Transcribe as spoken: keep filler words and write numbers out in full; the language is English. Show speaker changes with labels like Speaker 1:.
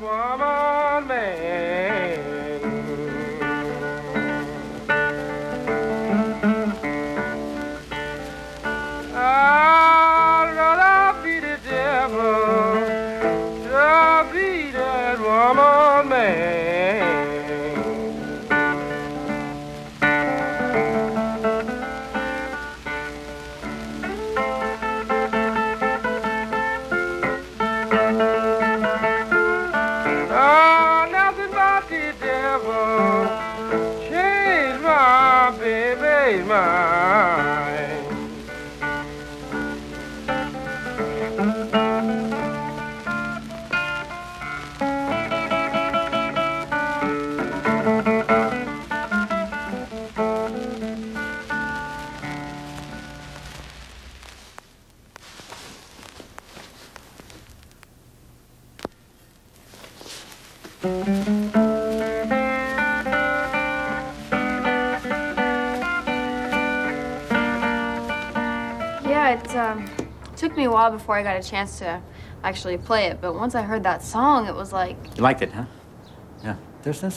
Speaker 1: woman, man. I'd rather be the devil to be that woman, man. Oh, nothing but the devil changed my baby's mind.
Speaker 2: Yeah, it um, took me a while before I got a chance to actually play it, but once I heard that song, it was like...
Speaker 3: You liked it, huh? Yeah. There's, there's